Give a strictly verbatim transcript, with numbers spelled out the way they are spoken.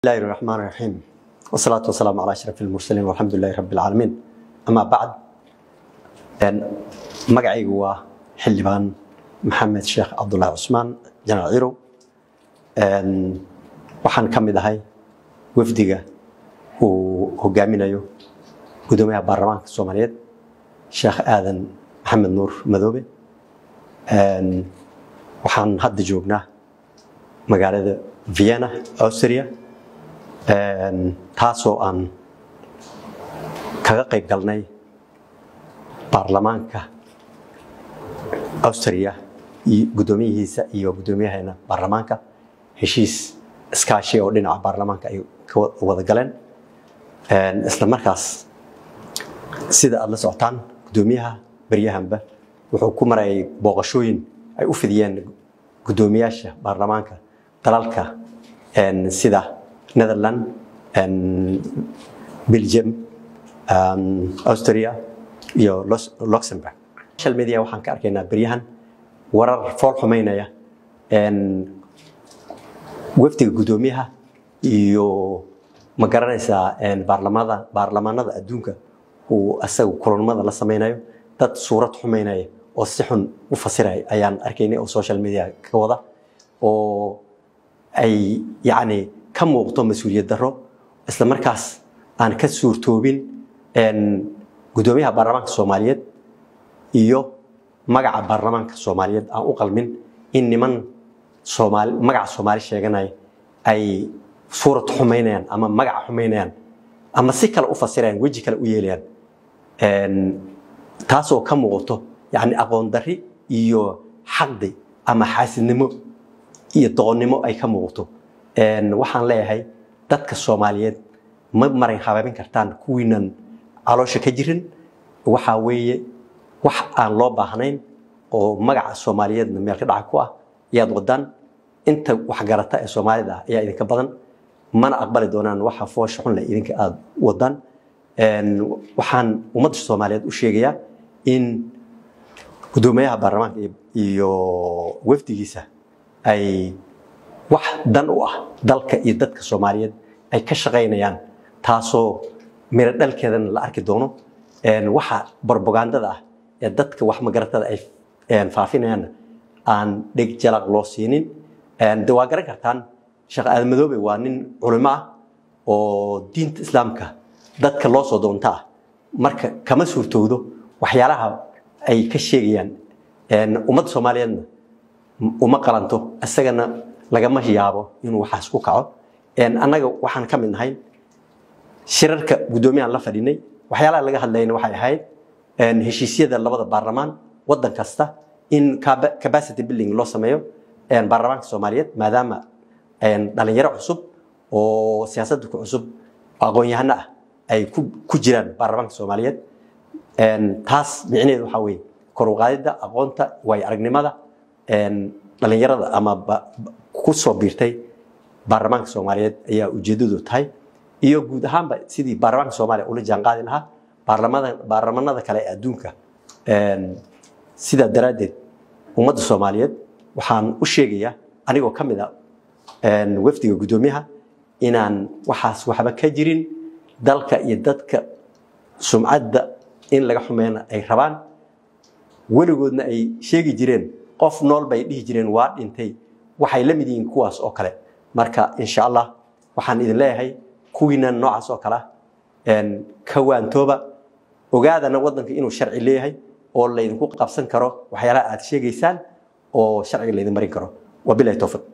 الله الرحمن الرحيم والصلاة والسلام على أشرف المرسلين والحمد لله رب العالمين. أما بعد مقعي هو حلبان محمد الشيخ عبد الله عثمان جنرال عيرو وحن كمل هاي وفدقة وهجامنا يو قدومها برلمان الصوماليات الشيخ آذن محمد نور مذوبي وحن هاد جوبنا مقالة فيينا أوستريا taasoo aan kaga qayb galnay baarlamaanka Austria iyo gudoomiyihiisa iyo gudoomiyahayna baarlamaanka heshiis iskaashi oo dhinaca baarlamaanka ay wada galeen isla markaas sida aad la socotaan gudoomiyaha baryahanba wuxuu ku maray booqashooyin ay u fidiyeen gudoomiyaasha baarlamaanka dalalka sida Netherlands and Belgium, um, Austria, iyo Luxembourg. Social media waxaan ka arkaynaa baryahan warar fool xumeynaya in wafdiga gudoomiyaha iyo ma garanaysaa in baarlamaanada baarlamaanada adduunka uu asagu kulanimada la sameynayo dad suurad xumeynaya oo si xun u fasiray ayaan arkaynay oo social media ka wada oo ay yaani ka muuqdo mas'uuliyad daro isla markaas aan ka suurtoobin in gudoomiyaha baarlamaanka Soomaaliyeed iyo magaca baarlamaanka Soomaaliyeed aan u qalmin in niman Soomaali magaca Soomaali sheeganay ay suurad xumeynayaan ama magaca xumeynayaan ama si kale u fasirayaan waji kale u yeelayaan in taasoo ka muuqato yaani aqoon dari iyo xaqdi ama xaasidnimo iyo doonimo ay ka muuqato ان waxaan leeyahay dadka Soomaaliyeed ma marin habaabin kartaan kuwiinan caloosha ka jirin waxa weeye wax aan loo baahnayn oo magaca Soomaaliyeed meel ka dhaca ku ah yaad wadaan inta wax garata ee Soomaalida ayaa idinka badan mana aqbali doonaan waxa foosh xun leh idinka aad wadaan en waxaan ummadda Soomaaliyeed u sheegayaa in gudoomiyaha baarlamaanka iyo wafdigiisa ay wax dan u ah dalka iyo dadka Soomaaliyeed ay ka shaqeynayaan taasoo mira dhalkeedana la arki doono een waxa propagandada ah ee dadka wax magaratada ay een faafinayaan aan dhig jalaq loo siinin een dawaa garan kartaan Sheekh Aadan Madoobe waa nin culimo ah oo diinta islaamka dadka loo soo doonta marka kama suurtoodo waxyaalaha ay ka sheegayaan een ummadda Soomaaliyeedna uma qalanto asagana lagama yaabo inuu waxaas ku kaco een anaga waxaan ka mid nahay shirarka gudoomiyaha la fadhinay waxyaalaha laga hadlayna waxay ahayd een heshiisyada labada baarlamaan wadan kasta in capacity building loo sameeyo een baarlamaanka Soomaaliyeed maadaama een dhalinyaro cusub oo siyaasadda ku cusub aqoon-yahano ah ay ku jiraan baarlamaanka Soomaaliyeed een taas micnaheedu waxa weeye kor u qaadida aqoonta way aragnimada een dhalinyarada ama ku soo biirtay baarlamaanka Soomaaliyeed ayaa ujeedadu tahay iyo guud ahaanba sidii baarlamaanka Soomaaliya ula jaan qaadi lahaa baarlamaanada baarlamaanada kale ee adduunka een sida daraadeed ummadda Soomaaliyeed waxaan u sheegayaa anigoo kamid ah een wafdiga gudoomiyaha inaan waxaas waxba ka jirin dalka iyo dadka sumcadda in laga xumeeyana ay rabaan weligoodna ay sheegi jireen qof nool bay dhihi jireen waa dhintay waxay la mid yihiin kuwaas oo kale marka insha Allah waxaan idin leeyahay kuwiina noocaas oo kale een ka waantooba ogaadana wadanka inuu sharci leeyahay oo la idinku qabsan karo waxyaalaha aad sheegaysaan oo sharciga la idin marin karo wabillahi tawfiq.